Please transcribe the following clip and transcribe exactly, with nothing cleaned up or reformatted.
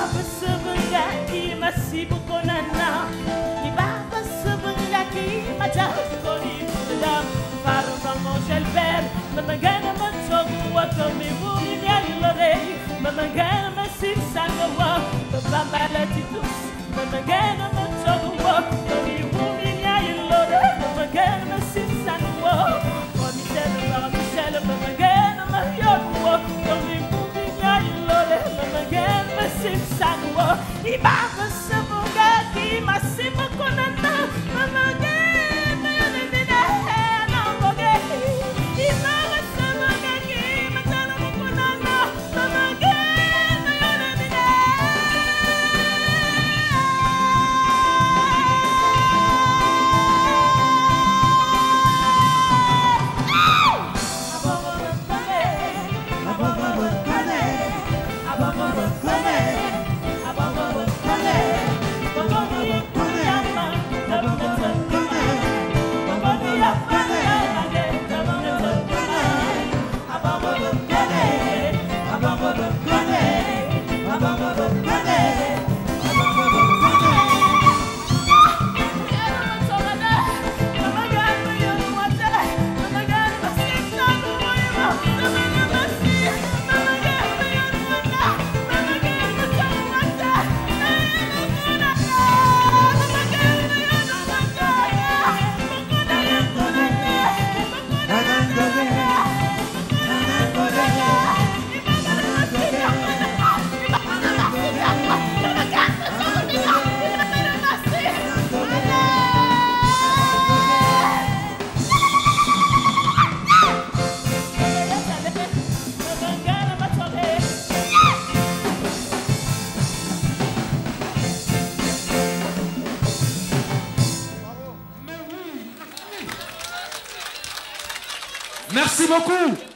Ibaba sebenarnya masih bukonana. Ibaba sebenarnya macam kori pulang. Baru bangun selber, memangana mencoba waktu mibumi nyalore. Memangana masih sangwa, berbambala titus. Memangana mencoba waktu mibumi nyalore. Memangana masih sangwa, kami selber kami selber memangana mahyod waktu mibumi nyalore. Memangana masih sangwa, ibaba sebenarnya masih bukonana. Memangana Merci beaucoup.